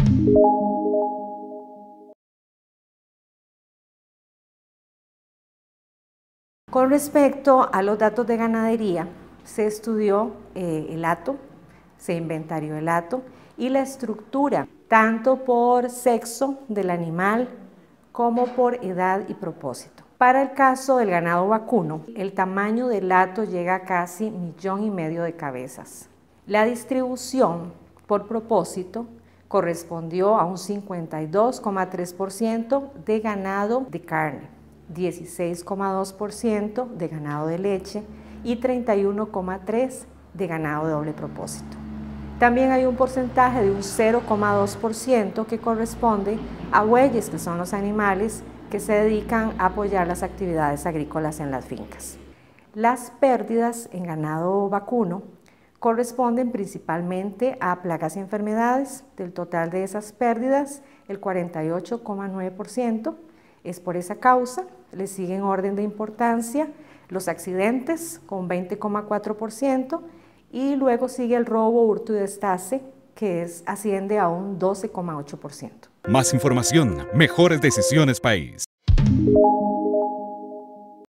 Con respecto a los datos de ganadería, se estudió el hato, se inventarió el hato y la estructura, tanto por sexo del animal como por edad y propósito. Para el caso del ganado vacuno, el tamaño del hato llega a casi 1,5 millones de cabezas. La distribución por propósito correspondió a un 52,3% de ganado de carne, 16,2% de ganado de leche y 31,3% de ganado de doble propósito. También hay un porcentaje de un 0,2% que corresponde a bueyes, que son los animales que se dedican a apoyar las actividades agrícolas en las fincas. Las pérdidas en ganado vacuno corresponden principalmente a plagas y enfermedades. Del total de esas pérdidas, el 48,9% es por esa causa. Le sigue en orden de importancia los accidentes con 20,4% y luego sigue el robo, hurto y destace, que asciende a un 12,8%. Más información, mejores decisiones país.